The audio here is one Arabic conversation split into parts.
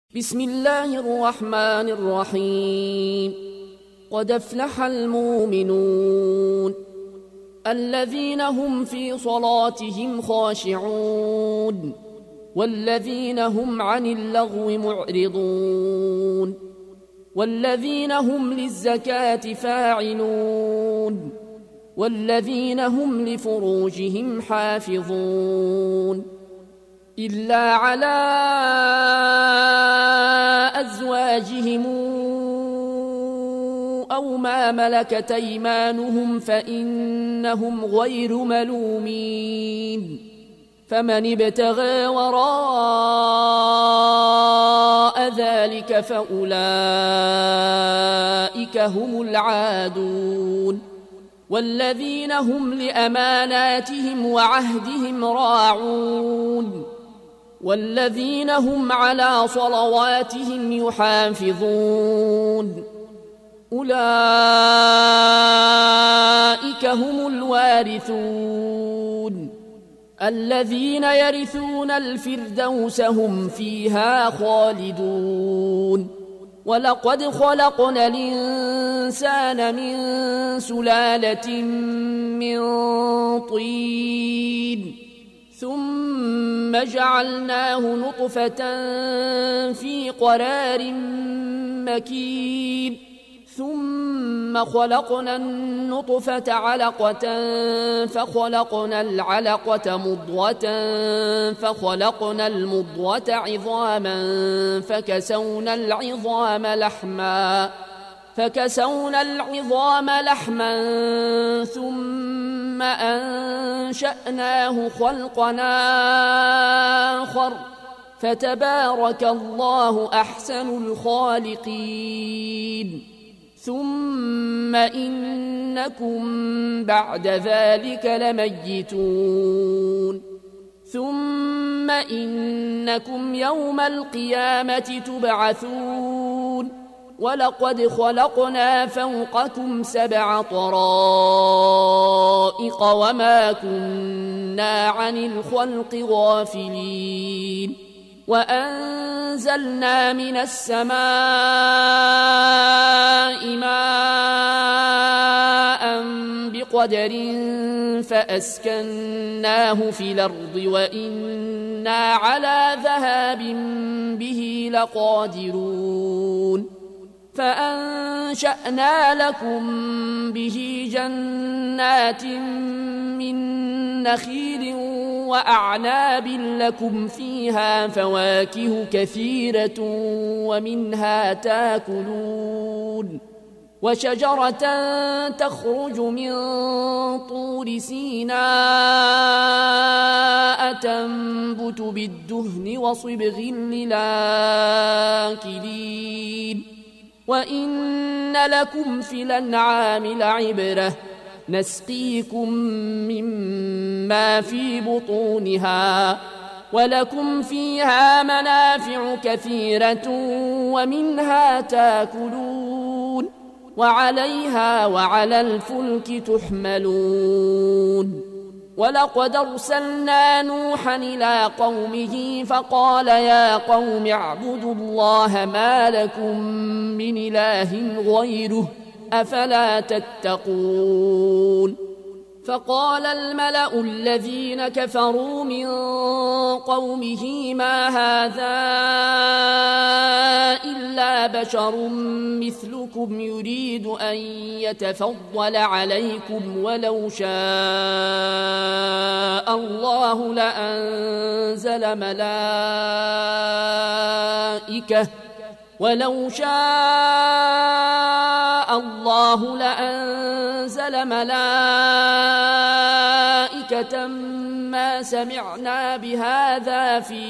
بسم الله الرحمن الرحيم. قد افلح المؤمنون الذين هم في صلاتهم خاشعون والذين هم عن اللغو معرضون والذين هم للزكاة فاعلون والذين هم لفروجهم حافظون إلا على أزواجهم أو ما ملكت أيمانهم فإنهم غير ملومين فمن ابتغى وراء ذلك فأولئك هم العادون والذين هم لأماناتهم وعهدهم راعون والذين هم على صلواتهم يحافظون أولئك هم الوارثون الذين يرثون الفردوس هم فيها خالدون ولقد خلقنا الإنسان من سلالة من طين ثم جعلناه نطفة في قرار مكين ثم خلقنا النطفة علقة فخلقنا العلقة مضغة فخلقنا المضغة عظاما فكسونا العظام لحما ثم أنشأناه خلقنا آخر فتبارك الله أحسن الخالقين ثم إنكم بعد ذلك لميتون ثم إنكم يوم القيامة تبعثون ولقد خلقنا فوقكم 7 طرائق وما كنا عن الخلق غافلين وأنزلنا من السماء ماء بقدر فأسكناه في الأرض وإنا على ذهاب به لقادرون فأنشأنا لكم به جنات من نخيل وأعناب لكم فيها فواكه كثيرة ومنها تاكلون وشجرة تخرج من طور سيناء تنبت بالدهن وصبغ للآكلين وإن لكم في الأنعام لعبرة نسقيكم مما في بطونها ولكم فيها منافع كثيرة ومنها تاكلون وعليها وعلى الفلك تحملون ولقد أرسلنا نوحا إلى قومه فقال يا قوم اعبدوا الله ما لكم من إله غيره أفلا تتقون فقال الملأ الذين كفروا من قومه ما هذا إلا بشر مثلكم يريد أن يتفضل عليكم ولو شاء الله لأنزل ملائكة ما سمعنا بهذا في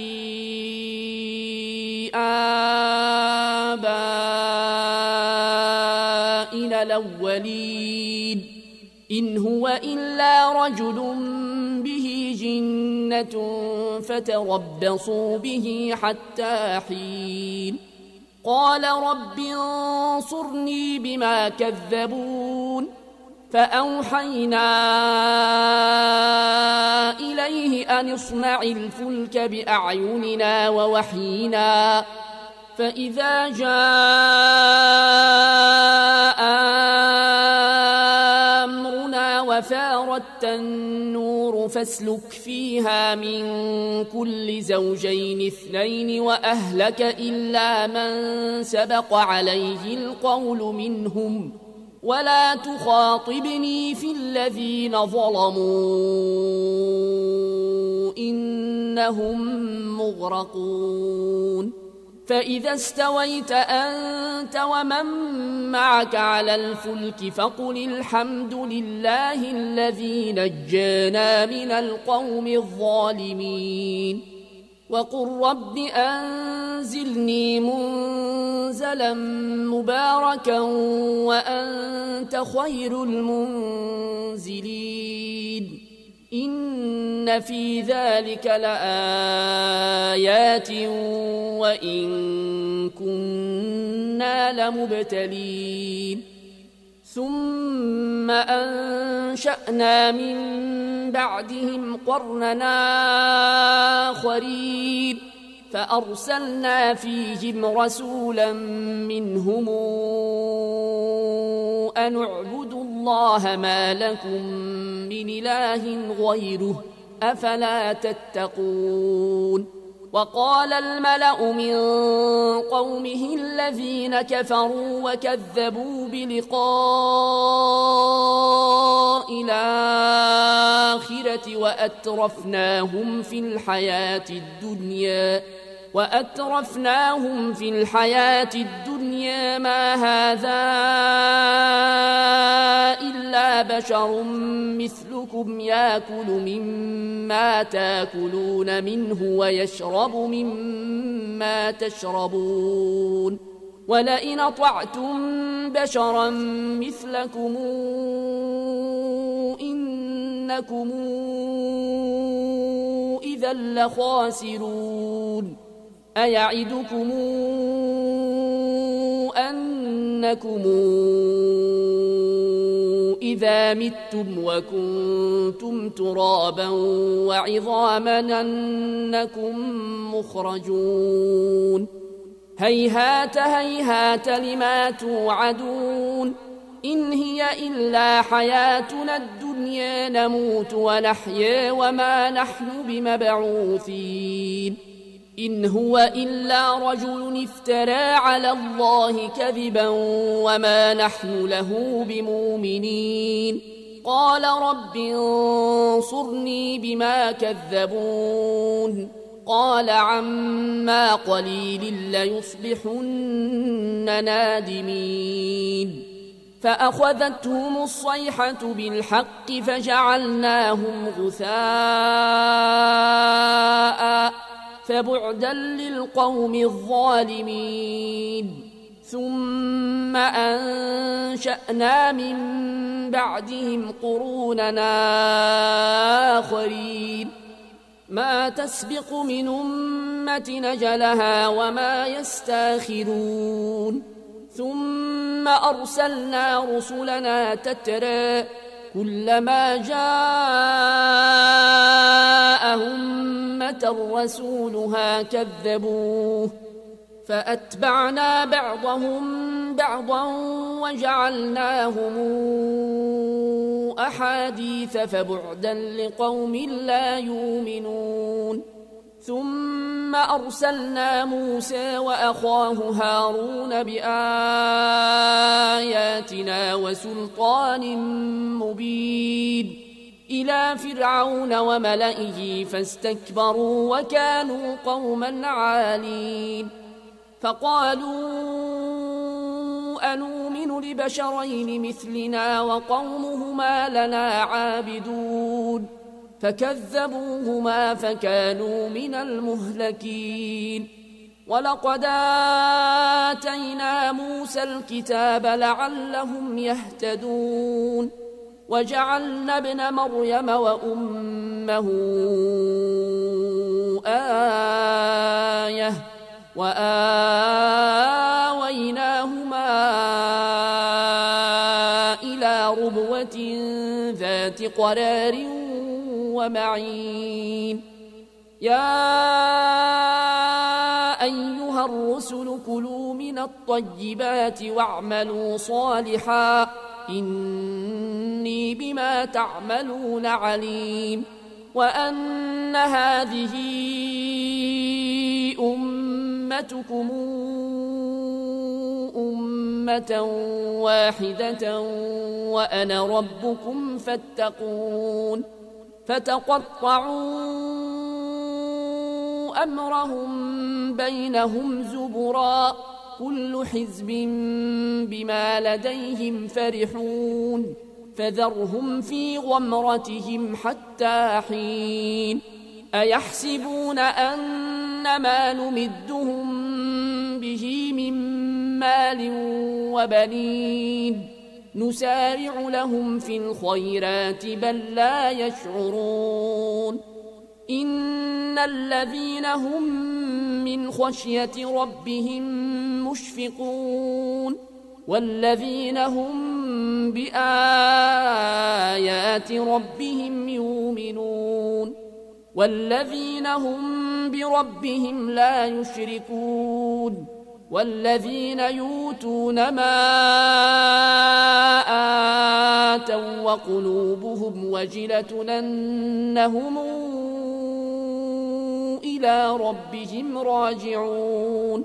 آبائنا الأولين إن هو إلا رجل به جنة فتربصوا به حتى حين قال رب انصرني بما كذبون فأوحينا إليه أن اصنع الفلك بأعيننا ووحينا فإذا جاء أمرنا وفارت النور فاسلك فيها من كل زوجين اثنين وأهلك إلا من سبق عليه القول منهم ولا تخاطبني في الذين ظلموا إنهم مغرقون فإذا استويت أنت ومن معك على الفلك فقل الحمد لله الذي نجانا من القوم الظالمين وقل رب أنزلني منزلا مباركا وأنت خير المنزلين إن في ذلك لآيات وإن كنا لمبتلين ثم أنشأنا من بعدهم قرننا آخرين فأرسلنا فيهم رسولا منهم أن اعبدوا الله ما لكم من إله غيره أفلا تتقون وقال الملأ من قومه الذين كفروا وكذبوا بلقاء الآخرة وأترفناهم في الحياة الدنيا ما هذا إلا بشر مثلكم يأكل مما تأكلون منه ويشرب مما تشربون ولئن أطعتم بشرا مثلكم إنكم إذا لخاسرون أيعدكم أنكم إذا متم وكنتم ترابا وعظاما أنكم مخرجون هيهات هيهات لما توعدون إن هي إلا حياتنا الدنيا نموت ونحيا وما نحن بمبعوثين إن هو إلا رجل افترى على الله كذبا وما نحن له بمؤمنين قال رب انصرني بما كذبون قال عما قليل ليصبحن نادمين فأخذتهم الصيحة بالحق فجعلناهم غثاء فبعدا للقوم الظالمين ثم أنشأنا من بعدهم قروننا آخرين ما تسبق من أمة أجلها وما يستاخرون ثم أرسلنا رسلنا تترى كلما جاء أمة رسولها كذبوه فأتبعنا بعضهم بعضا وجعلناهم أحاديث فبعدا لقوم لا يؤمنون ثم أرسلنا موسى وأخاه هارون بآياتنا وسلطان مبين إلى فرعون وملئه فاستكبروا وكانوا قوما عالين فقالوا أنؤمن لبشرين مثلنا وقومهما لنا عابدون فكذبوهما فكانوا من المهلكين ولقد آتينا موسى الكتاب لعلهم يهتدون وجعلنا ابن مريم وأمه آية وآويناهما إلى ربوة ذات قرار ومعين يا أيها الرسل الرسل كلوا من الطيبات واعملوا صالحا إني بما تعملون عليم وأن هذه أمتكم أمة واحدة وأنا ربكم فاتقون فتقطعوا أمرهم بينهم زبرا كل حزب بما لديهم فرحون فذرهم في غمرتهم حتى حين أيحسبون أن ما نمدهم به من مال وبنين نسارع لهم في الخيرات بل لا يشعرون إن الذين هم من خشية ربهم مشفقون والذين هم بآيات ربهم يؤمنون والذين هم بربهم لا يشركون والذين يؤتون ما آتوا وقلوبهم وجلة أنهم إلى ربهم راجعون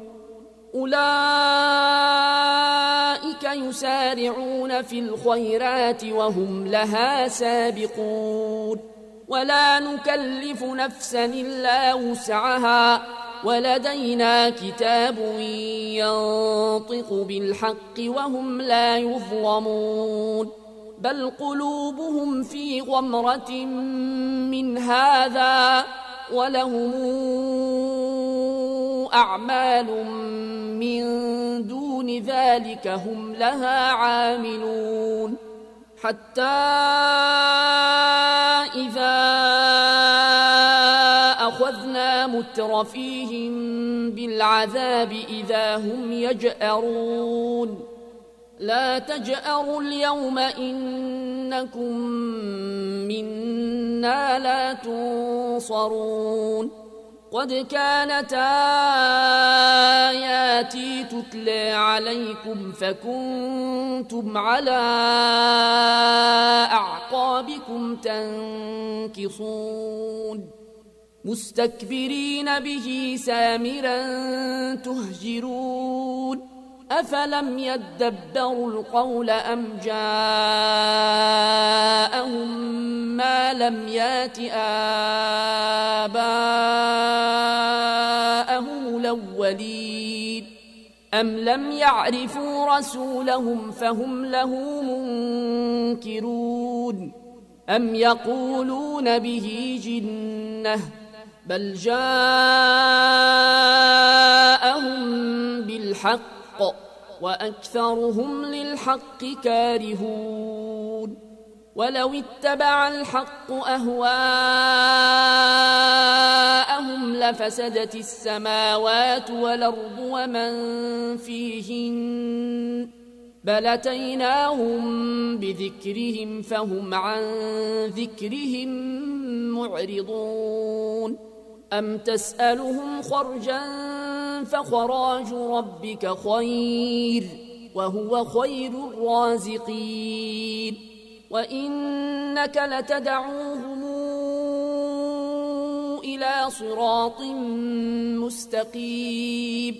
أولئك يسارعون في الخيرات وهم لها سابقون ولا نكلف نفسا إلا وسعها ولدينا كتاب ينطق بالحق وهم لا يظلمون بل قلوبهم في غمرة من هذا ولهم أعمال من دون ذلك هم لها عاملون حتى إذا أخذنا مترفيهم بالعذاب إذا هم يجأرون لا تجأروا اليوم إنكم منا لا تنصرون قد كانت آياتي تتلى عليكم فكنتم على أعقابكم تنكصون مستكبرين به سامرا تهجرون أفلم يدبروا القول أم جاءهم ما لم يات آباءهم الأولين أم لم يعرفوا رسولهم فهم له منكرون أم يقولون به جنة بل جاءهم بالحق وأكثرهم للحق كارهون ولو اتبع الحق أهواءهم لفسدت السماوات والأرض ومن فيهن بل أتيناهم بذكرهم فهم عن ذكرهم معرضون أم تسألهم خرجا فخراج ربك خير وهو خير الرازقين وإنك لتدعوهم إلى صراط مستقيم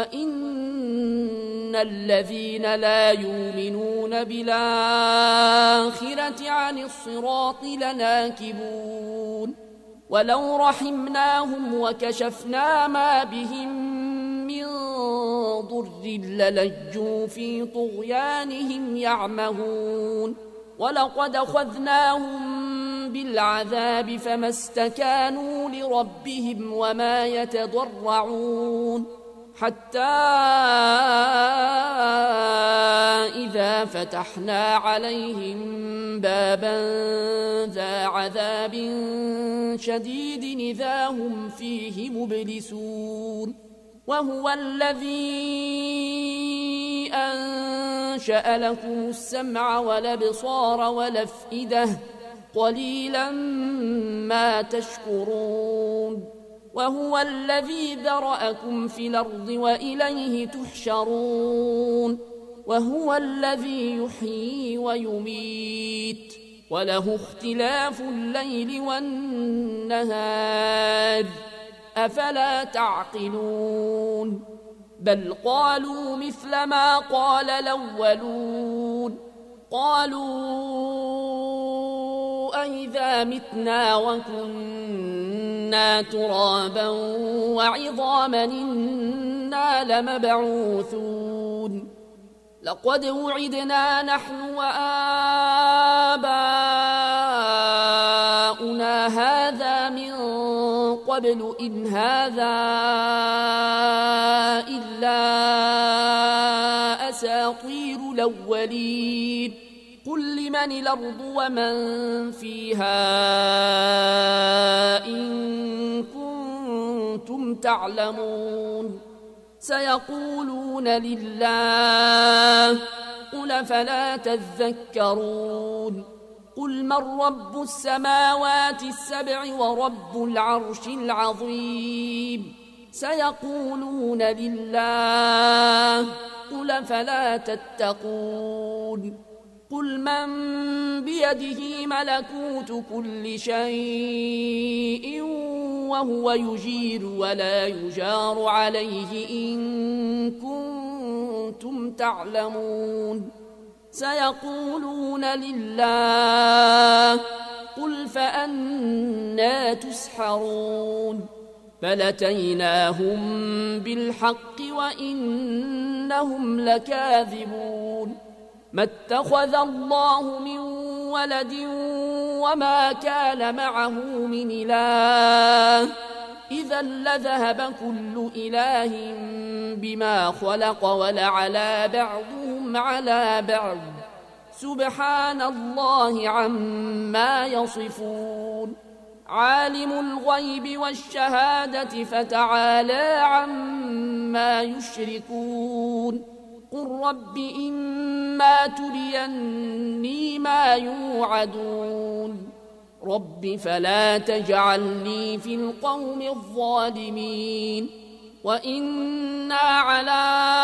وإن الذين لا يؤمنون بالآخرة عن الصراط لناكبون ولو رحمناهم وكشفنا ما بهم من ضر للجوا في طغيانهم يعمهون ولقد أخذناهم بالعذاب فما استكانوا لربهم وما يتضرعون حتى إذا فتحنا عليهم بابا ذا عذاب شديد إذا هم فيه مبلسون وهو الذي أنشأ لكم السمع والأبصار والأفئدة قليلا ما تشكرون وهو الذي ذرأكم في الأرض وإليه تحشرون وهو الذي يحيي ويميت وله اختلاف الليل والنهار أفلا تعقلون بل قالوا مثل ما قال الأولون قالوا أئذا متنا وكنا ترابا وعظاما إنا لمبعوثون لقد وعدنا نحن وآباؤنا هذا من قبل إن هذا إلا أساطير الأولين قل لمن الأرض ومن فيها إن كنتم تعلمون سيقولون لله قل فلا تذكرون قل من رب السماوات السبع ورب العرش العظيم سيقولون لله قل فلا تتقون قل من بيده ملكوت كل شيء وهو يجير ولا يجار عليه إن كنتم تعلمون سيقولون لله قل فأنى تسحرون بل أتيناهم بالحق وإنهم لكاذبون ما اتخذ الله من ولد وما كان معه من إله إذا لذهب كل إله بما خلق ولعلى بعضهم على بعض سبحان الله عما يصفون عالم الغيب والشهادة فتعالى عما يشركون قل رب إما تريني ما يوعدون رب فلا تجعلني في القوم الظالمين وإنا على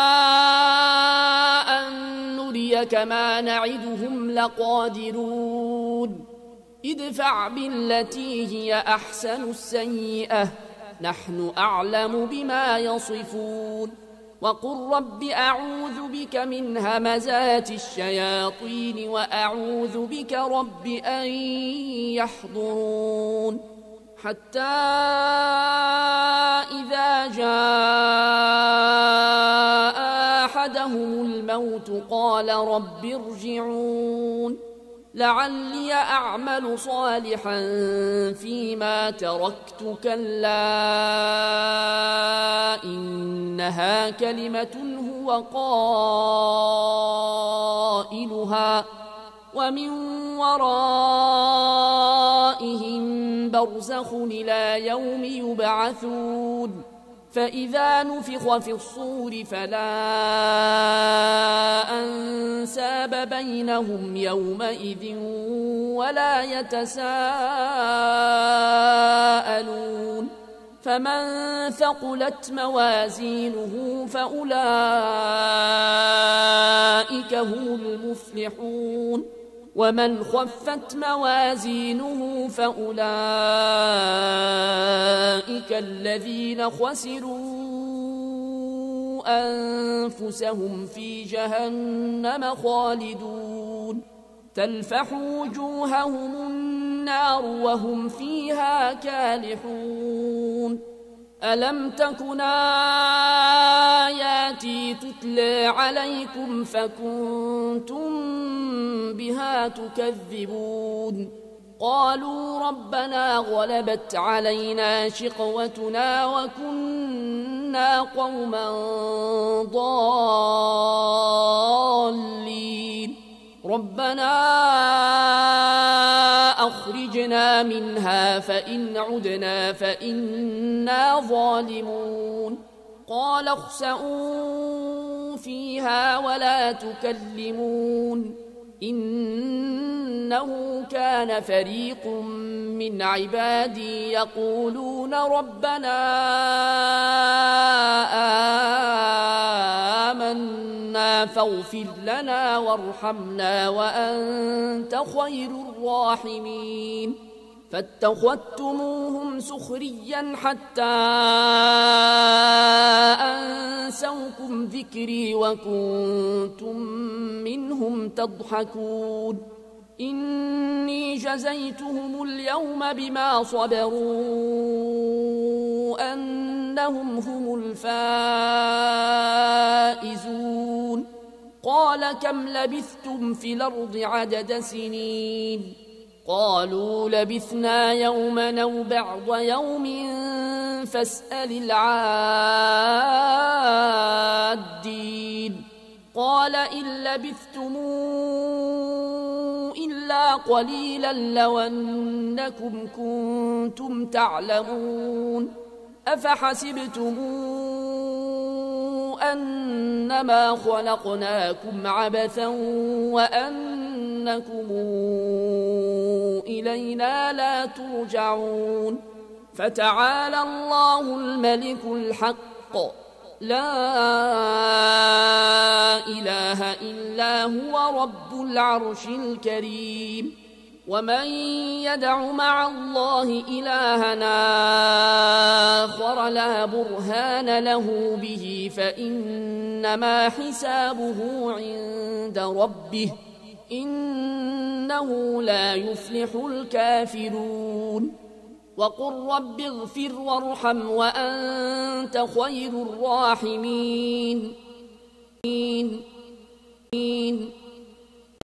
أن نريك ما نعدهم لقادرون ادفع بالتي هي أحسن السيئة نحن أعلم بما يصفون وقل رب أعوذ بك من همزات الشياطين وأعوذ بك رب أن يحضرون حتى إذا جاء أحدهم الموت قال رب ارجعون لعلي أعمل صالحا فيما تركت كلا إنها كلمة هو قائلها ومن ورائهم برزخ إلى يوم يبعثون فإذا نفخ في الصور فلا أنساب بينهم يومئذ ولا يتساءلون فمن ثقلت موازينه فأولئك هم المفلحون ومن خفت موازينه فأولئك الذين خسروا أنفسهم في جهنم خالدون تلفح وجوههم النار وهم فيها كالحون ألم تكن آياتي تتلى عليكم فكنتم بها تكذبون قالوا ربنا غلبت علينا شقوتنا وكنا قوما ضالين ربنا أخرجنا منها فإن عدنا فإنا ظالمون قال اخسئوا فيها ولا تكلمون إنه كان فريق من عبادي يقولون ربنا آمنا فاغفر لنا وارحمنا وأنت خير الراحمين فاتخذتموهم سخريا حتى أنسوكم ذكري وكنتم منهم تضحكون إني جزيتهم اليوم بما صبروا أنهم هم الفائزون قال كم لبثتم في الأرض عدد سنين قالوا لبثنا يوما أو بعض يوم فاسأل العادين قال إن لبثتم إلا قليلا لو أنكم كنتم تعلمون أفحسبتم أنما خلقناكم عبثا وأنكم إلينا لا ترجعون فتعالى الله الملك الحق لا إله إلا هو رب العرش الكريم ومن يدع مع الله إلهنا آخر لا برهان له به فإنما حسابه عند ربه إنه لا يفلح الكافرون وقل رب اغفر وارحم وأنت خير الراحمين